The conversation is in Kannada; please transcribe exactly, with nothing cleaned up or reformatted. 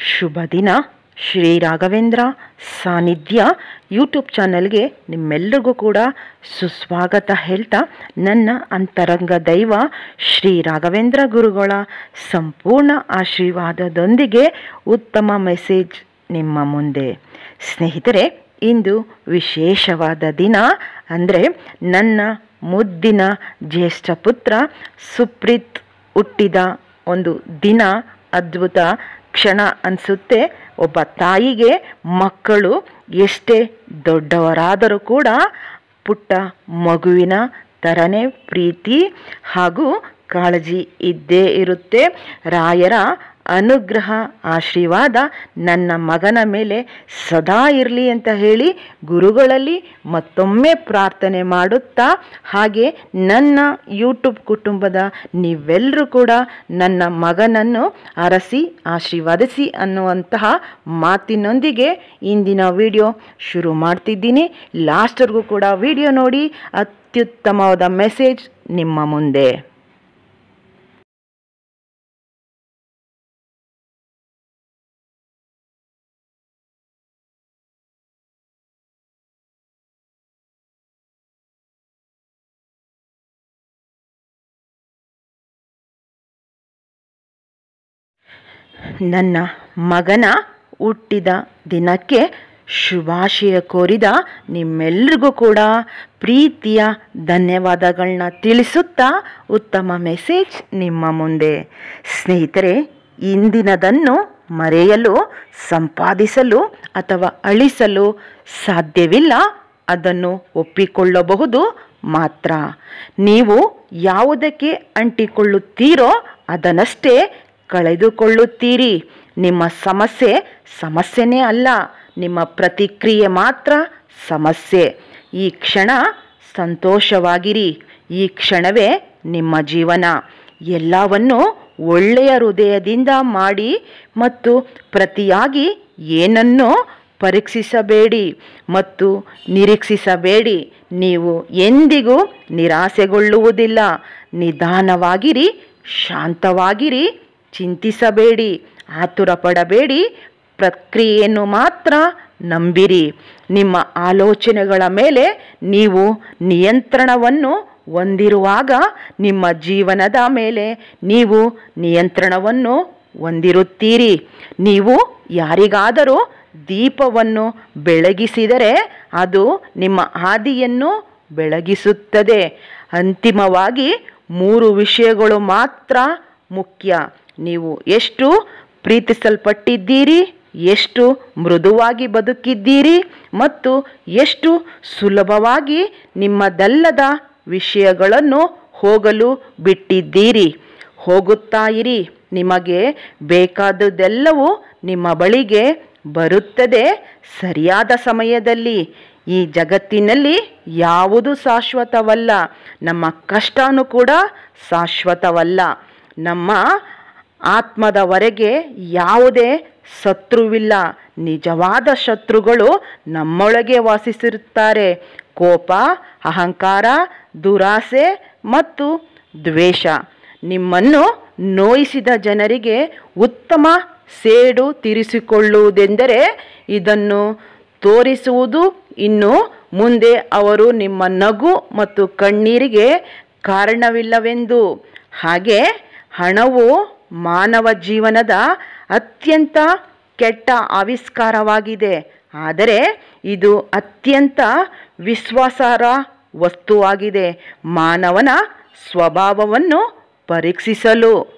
ಶುಭ ದಿನ. ಶ್ರೀ ರಾಘವೇಂದ್ರ ಸಾನ್ನಿಧ್ಯ ಯೂಟ್ಯೂಬ್ ಚಾನಲ್ಗೆ ನಿಮ್ಮೆಲ್ಲರಿಗೂ ಕೂಡ ಸುಸ್ವಾಗತ ಹೇಳ್ತಾ, ನನ್ನ ಅಂತರಂಗ ದೈವ ಶ್ರೀ ರಾಘವೇಂದ್ರ ಗುರುಗಳ ಸಂಪೂರ್ಣ ಆಶೀರ್ವಾದದೊಂದಿಗೆ ಉತ್ತಮ ಮೆಸೇಜ್ ನಿಮ್ಮ ಮುಂದೆ. ಸ್ನೇಹಿತರೆ, ಇಂದು ವಿಶೇಷವಾದ ದಿನ. ಅಂದರೆ ನನ್ನ ಮುದ್ದಿನ ಜ್ಯೇಷ್ಠ ಪುತ್ರ ಸುಪ್ರೀತ್ ಹುಟ್ಟಿದ ಒಂದು ದಿನ. ಅದ್ಭುತ ಕ್ಷಣ ಅನಿಸುತ್ತೆ. ಒಬ್ಬ ತಾಯಿಗೆ ಮಕ್ಕಳು ಎಷ್ಟೇ ದೊಡ್ಡವರಾದರೂ ಕೂಡ ಪುಟ್ಟ ಮಗುವಿನ ಥರನೇ ಪ್ರೀತಿ ಹಾಗೂ ಕಾಳಜಿ ಇದ್ದೇ ಇರುತ್ತೆ. ರಾಯರ ಅನುಗ್ರಹ ಆಶೀರ್ವಾದ ನನ್ನ ಮಗನ ಮೇಲೆ ಸದಾ ಇರಲಿ ಅಂತ ಹೇಳಿ ಗುರುಗಳಲ್ಲಿ ಮತ್ತೊಮ್ಮೆ ಪ್ರಾರ್ಥನೆ ಮಾಡುತ್ತಾ, ಹಾಗೆ ನನ್ನ ಯೂಟ್ಯೂಬ್ ಕುಟುಂಬದ ನೀವೆಲ್ಲರೂ ಕೂಡ ನನ್ನ ಮಗನನ್ನು ಅರಸಿ ಆಶೀರ್ವದಿಸಿ ಅನ್ನುವಂತಹ ಮಾತಿನೊಂದಿಗೆ ಇಂದಿನ ವಿಡಿಯೋ ಶುರು ಮಾಡ್ತಿದ್ದೀನಿ. ಲಾಸ್ಟ್ವರೆಗೂ ಕೂಡ ವಿಡಿಯೋ ನೋಡಿ. ಅತ್ಯುತ್ತಮವಾದ ಮೆಸೇಜ್ ನಿಮ್ಮ ಮುಂದೆ. ನನ್ನ ಮಗನ ಹುಟ್ಟಿದ ದಿನಕ್ಕೆ ಶುಭಾಶಯ ಕೋರಿದ ನಿಮ್ಮೆಲ್ರಿಗೂ ಕೂಡ ಪ್ರೀತಿಯ ಧನ್ಯವಾದಗಳನ್ನ ತಿಳಿಸುತ್ತಾ ಉತ್ತಮ ಮೆಸೇಜ್ ನಿಮ್ಮ ಮುಂದೆ. ಸ್ನೇಹಿತರೆ, ಇಂದಿನದನ್ನು ಮರೆಯಲು, ಸಂಪಾದಿಸಲು ಅಥವಾ ಅಳಿಸಲು ಸಾಧ್ಯವಿಲ್ಲ. ಅದನ್ನು ಒಪ್ಪಿಕೊಳ್ಳಬಹುದು ಮಾತ್ರ. ನೀವು ಯಾವುದಕ್ಕೆ ಅಂಟಿಕೊಳ್ಳುತ್ತೀರೋ ಅದನ್ನಷ್ಟೇ ಕಳೆದುಕೊಳ್ಳುತ್ತೀರಿ. ನಿಮ್ಮ ಸಮಸ್ಯೆ ಸಮಸ್ಯೆನೇ ಅಲ್ಲ, ನಿಮ್ಮ ಪ್ರತಿಕ್ರಿಯೆ ಮಾತ್ರ ಸಮಸ್ಯೆ. ಈ ಕ್ಷಣ ಸಂತೋಷವಾಗಿರಿ. ಈ ಕ್ಷಣವೇ ನಿಮ್ಮ ಜೀವನ. ಎಲ್ಲವನ್ನು ಒಳ್ಳೆಯ ಹೃದಯದಿಂದ ಮಾಡಿ ಮತ್ತು ಪ್ರತಿಯಾಗಿ ಏನನ್ನೂ ಪರೀಕ್ಷಿಸಬೇಡಿ ಮತ್ತು ನಿರೀಕ್ಷಿಸಬೇಡಿ. ನೀವು ಎಂದಿಗೂ ನಿರಾಸೆಗೊಳ್ಳುವುದಿಲ್ಲ. ನಿಧಾನವಾಗಿರಿ, ಶಾಂತವಾಗಿರಿ, ಚಿಂತಿಸಬೇಡಿ, ಆತುರ ಪಡಬೇಡಿ. ಪ್ರಕ್ರಿಯೆಯನ್ನು ಮಾತ್ರ ನಂಬಿರಿ. ನಿಮ್ಮ ಆಲೋಚನೆಗಳ ಮೇಲೆ ನೀವು ನಿಯಂತ್ರಣವನ್ನು ಹೊಂದಿರುವಾಗ ನಿಮ್ಮ ಜೀವನದ ಮೇಲೆ ನೀವು ನಿಯಂತ್ರಣವನ್ನು ಹೊಂದಿರುತ್ತೀರಿ. ನೀವು ಯಾರಿಗಾದರೂ ದೀಪವನ್ನು ಬೆಳಗಿಸಿದರೆ ಅದು ನಿಮ್ಮ ಹಾದಿಯನ್ನು ಬೆಳಗಿಸುತ್ತದೆ. ಅಂತಿಮವಾಗಿ ಮೂರು ವಿಷಯಗಳು ಮಾತ್ರ ಮುಖ್ಯ. ನೀವು ಎಷ್ಟು ಪ್ರೀತಿಸಲ್ಪಟ್ಟಿದ್ದೀರಿ, ಎಷ್ಟು ಮೃದುವಾಗಿ ಬದುಕಿದ್ದೀರಿ ಮತ್ತು ಎಷ್ಟು ಸುಲಭವಾಗಿ ನಿಮ್ಮದಲ್ಲದ ವಿಷಯಗಳನ್ನು ಹೋಗಲು ಬಿಟ್ಟಿದ್ದೀರಿ. ಹೋಗುತ್ತಾ ಇರಿ. ನಿಮಗೆ ಬೇಕಾದುದೆಲ್ಲವೂ ನಿಮ್ಮ ಬಳಿಗೆ ಬರುತ್ತದೆ ಸರಿಯಾದ ಸಮಯದಲ್ಲಿ. ಈ ಜಗತ್ತಿನಲ್ಲಿ ಯಾವುದು ಶಾಶ್ವತವಲ್ಲ. ನಮ್ಮ ಕಷ್ಟನೂ ಕೂಡ ಶಾಶ್ವತವಲ್ಲ. ನಮ್ಮ ಆತ್ಮದವರೆಗೆ ಯಾವುದೇ ಶತ್ರುವಿಲ್ಲ. ನಿಜವಾದ ಶತ್ರುಗಳು ನಮ್ಮೊಳಗೆ ವಾಸಿಸಿರುತ್ತಾರೆ. ಕೋಪ, ಅಹಂಕಾರ, ದುರಾಸೆ ಮತ್ತು ದ್ವೇಷ. ನಿಮ್ಮನ್ನು ನೋಯಿಸಿದ ಜನರಿಗೆ ಉತ್ತಮ ಸೇಡು ತೀರಿಸಿಕೊಳ್ಳುವುದೆಂದರೆ ಇದನ್ನು ತೋರಿಸುವುದು. ಇನ್ನು ಮುಂದೆ ಅವರು ನಿಮ್ಮ ನಗು ಮತ್ತು ಕಣ್ಣೀರಿಗೆ ಕಾರಣವಿಲ್ಲವೆಂದು. ಹಾಗೆ ಹಣವು ಮಾನವ ಜೀವನದ ಅತ್ಯಂತ ಕೆಟ್ಟ ಆವಿಷ್ಕಾರವಾಗಿದೆ. ಆದರೆ ಇದು ಅತ್ಯಂತ ವಿಶ್ವಾಸಾರ್ಹ ವಸ್ತುವಾಗಿದೆ. ಮಾನವನ ಸ್ವಭಾವವನ್ನು ಪರೀಕ್ಷಿಸಲು